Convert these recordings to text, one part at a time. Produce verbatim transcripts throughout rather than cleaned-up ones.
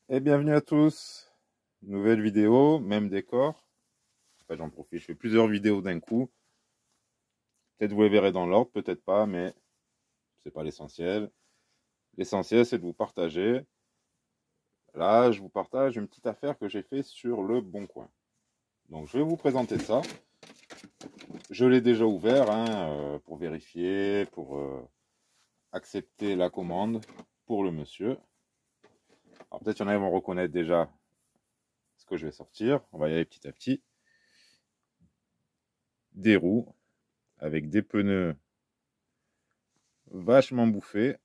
Et bienvenue à tous. Nouvelle vidéo, même décor. Enfin, j'en profite, je fais plusieurs vidéos d'un coup. Peut-être vous les verrez dans l'ordre, peut-être pas, mais c'est pas l'essentiel. L'essentiel, c'est de vous partager. Là, je vous partage une petite affaire que j'ai fait sur le Bon Coin. Donc, je vais vous présenter ça. Je l'ai déjà ouvert hein, euh, pour vérifier, pour euh, accepter la commande pour le monsieur. Alors, peut-être qu'il y en a qui vont reconnaître déjà ce que je vais sortir. On va y aller petit à petit. Des roues avec des pneus vachement bouffés.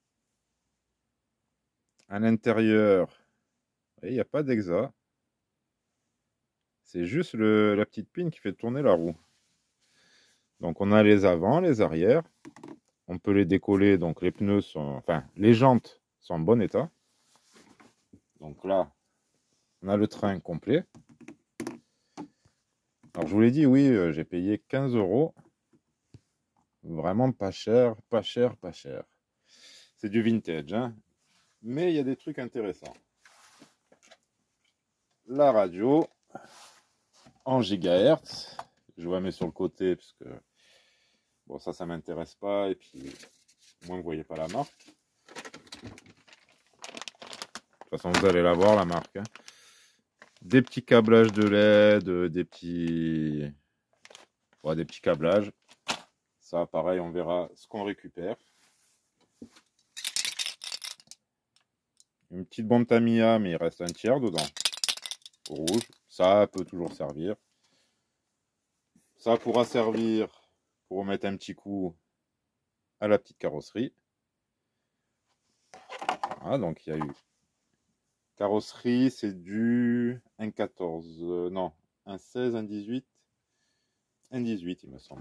À l'intérieur, il n'y a pas d'exa. C'est juste le, la petite pine qui fait tourner la roue. Donc on a les avants, les arrières. On peut les décoller, donc les pneus sont... Enfin, les jantes sont en bon état. Donc là, on a le train complet. Alors je vous l'ai dit, oui, j'ai payé quinze euros. Vraiment pas cher, pas cher, pas cher. C'est du vintage, hein. Mais il y a des trucs intéressants. La radio en gigahertz. Je vous la mets sur le côté parce que bon, ça, ça m'intéresse pas. Et puis, au moins, vous voyez pas la marque. De toute façon, vous allez la voir, la marque. Hein. Des petits câblages de L E D, des petits... Ouais, des petits câblages. Ça, pareil, on verra ce qu'on récupère. Une petite bombe Tamiya, mais il reste un tiers dedans. Rouge. Ça peut toujours servir. Ça pourra servir pour remettre un petit coup à la petite carrosserie. Voilà, donc il y a eu carrosserie, c'est du un quatorze, euh, non, un seize, un dix-huit, un dix-huit il me semble.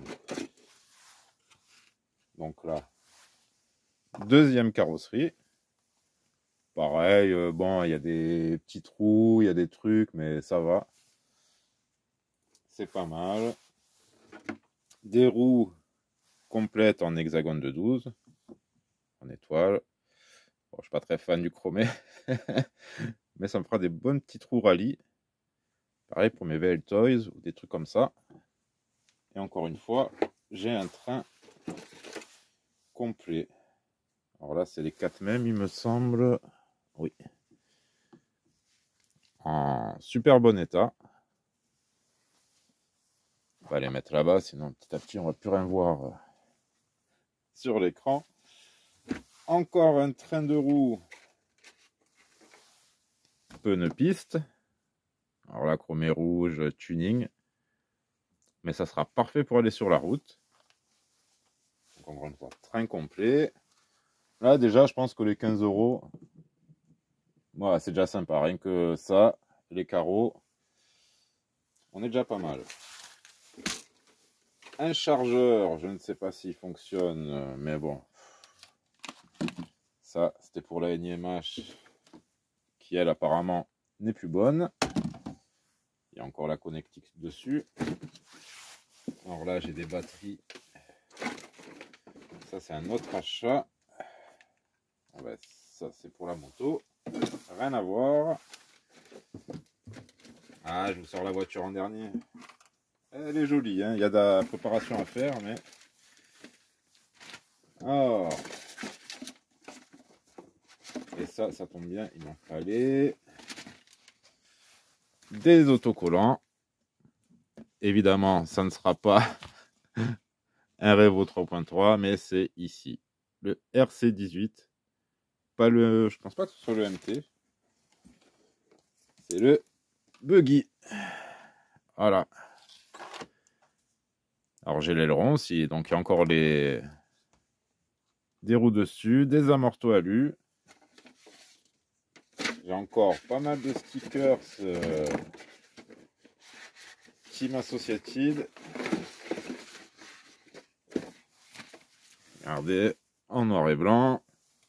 Donc là, deuxième carrosserie. Pareil, euh, bon, il y a des petits trous, il y a des trucs, mais ça va. C'est pas mal. Des roues complètes en hexagone de douze, en étoile. Bon, je suis pas très fan du chromé, mais ça me fera des bons petits trous rallye. Pareil pour mes V L Toys ou des trucs comme ça. Et encore une fois, j'ai un train complet. Alors là, c'est les quatre mêmes, il me semble. Oui. En super bon état. On va les mettre là-bas, sinon petit à petit, on va plus rien voir sur l'écran. Encore un train de roue. Pneu piste. Alors là, chromé rouge, tuning. Mais ça sera parfait pour aller sur la route. Donc encore une fois, train complet. Là, déjà, je pense que les quinze euros, voilà, c'est déjà sympa. Rien que ça, les carreaux, on est déjà pas mal. Un chargeur, je ne sais pas s'il fonctionne, mais bon. Ça, c'était pour la N I M H, qui elle, apparemment, n'est plus bonne. Il y a encore la connectique dessus. Alors là, j'ai des batteries. Ça, c'est un autre achat. Ah ben, ça, c'est pour la moto. Rien à voir. Ah, je vous sors la voiture en dernier. Elle est jolie, hein. Il y a de la préparation à faire, mais... Oh. Et ça, ça tombe bien, il m'en fallait. Des autocollants. Évidemment, ça ne sera pas un Revo trois point trois, mais c'est ici. Le R C dix-huit. Pas le... Je pense pas que ce soit le M T. C'est le Buggy. Voilà. Alors j'ai l'aileron aussi, donc il y a encore les des roues dessus, des amortos alu. J'ai encore pas mal de stickers euh... Team Associated. Regardez, en noir et blanc.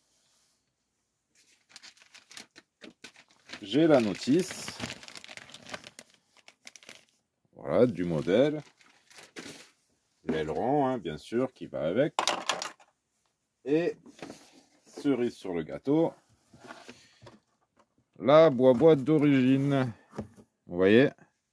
J'ai la notice. Voilà, du modèle. L'aileron, hein, bien sûr, qui va avec. Et cerise sur le gâteau, la boîte d'origine. Vous voyez,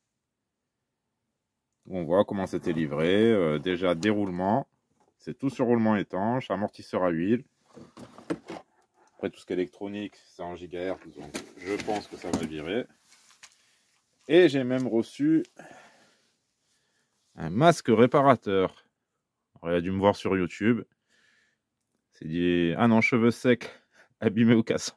on voit comment c'était livré. Euh, déjà déroulement, c'est tout sur roulement étanche, amortisseur à huile. Après tout ce qui est électronique, c'est en gigahertz, donc je pense que ça va virer. Et j'ai même reçu un masque réparateur. Alors, il a dû me voir sur YouTube. C'est dit, ah non, cheveux secs, abîmés ou cassants.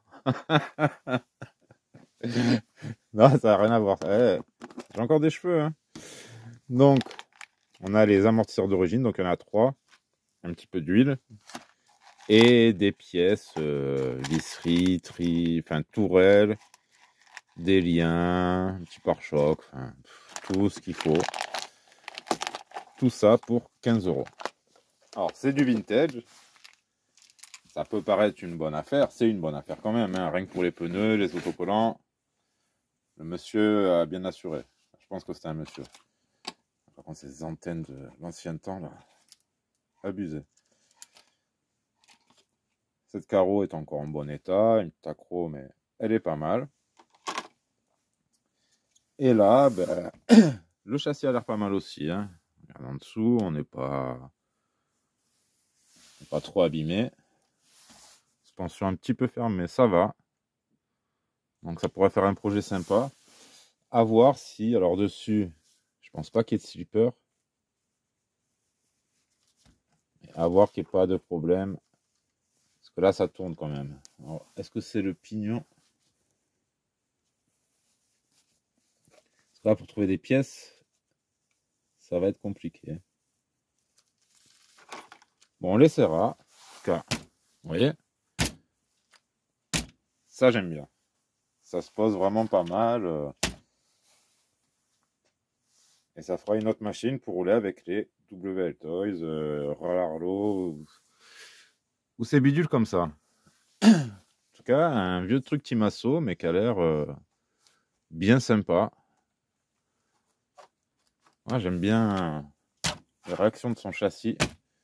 Non, ça n'a rien à voir. Ouais, j'ai encore des cheveux. Hein. Donc, on a les amortisseurs d'origine, donc il y en a trois. Un petit peu d'huile. Et des pièces, euh, visserie, tri, enfin tourelle, des liens, un petit pare-choc, enfin, tout ce qu'il faut. Tout ça pour quinze euros. Alors, c'est du vintage. Ça peut paraître une bonne affaire. C'est une bonne affaire quand même. Hein. Rien que pour les pneus, les autocollants. Le monsieur a bien assuré. Je pense que c'était un monsieur. Par contre, ces antennes de l'ancien temps, là, abusé. Cette carreau est encore en bon état. Une petite accro, mais elle est pas mal. Et là, ben, le châssis a l'air pas mal aussi. Hein. Regarde en dessous, on n'est pas, pas trop abîmé. Suspension un petit peu fermée, ça va. Donc ça pourrait faire un projet sympa. À voir si, alors dessus, je pense pas qu'il y ait de slipper. À voir qu'il n'y ait pas de problème. Parce que là, ça tourne quand même. Est-ce que c'est le pignon? Parce que là, pour trouver des pièces, ça va être compliqué. Bon, on l'essaiera. En tout cas, vous voyez? Ça, j'aime bien. Ça se pose vraiment pas mal. Et ça fera une autre machine pour rouler avec les W L Toys, euh, Rarlo, ou, ou ces bidules comme ça. En tout cas, un vieux truc Timasso, mais qui a l'air euh, bien sympa. Ouais, j'aime bien la réaction de son châssis.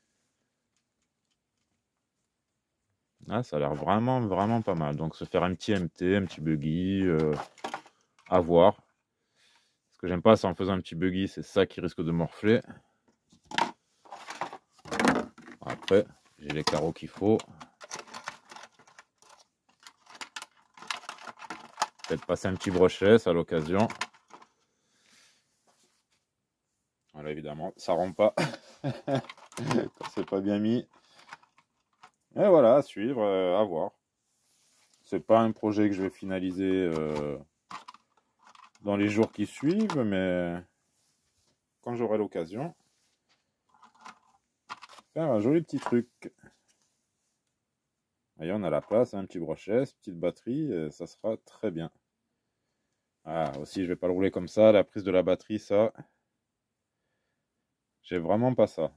Ah, ça a l'air vraiment, vraiment pas mal. Donc, se faire un petit M T, un petit buggy, euh, à voir. Ce que j'aime pas, c'est en faisant un petit buggy, c'est ça qui risque de morfler. Après, j'ai les carreaux qu'il faut. Peut-être passer un petit brochet à l'occasion. Voilà, évidemment, ça rend pas. Quand c'est pas bien mis. Et voilà, à suivre, euh, à voir. C'est pas un projet que je vais finaliser euh, dans les jours qui suivent, mais quand j'aurai l'occasion, faire un joli petit truc. Voyez, on a la place, un petit brochet, petite batterie, et ça sera très bien. Ah, aussi, je vais pas le rouler comme ça. La prise de la batterie, ça, j'ai vraiment pas ça.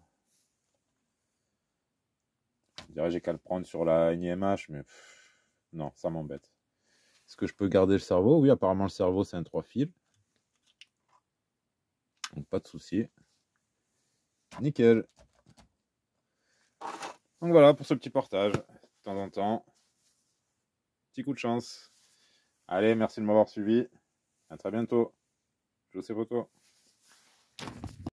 Je dirais j'ai qu'à le prendre sur la N I M H, mais pff, non, ça m'embête. Est-ce que je peux garder le cerveau? Oui, apparemment le cerveau c'est un trois fils. Donc pas de souci. Nickel. Donc voilà pour ce petit portage. De temps en temps. Petit coup de chance. Allez, merci de m'avoir suivi. À très bientôt. Je vous fais photo.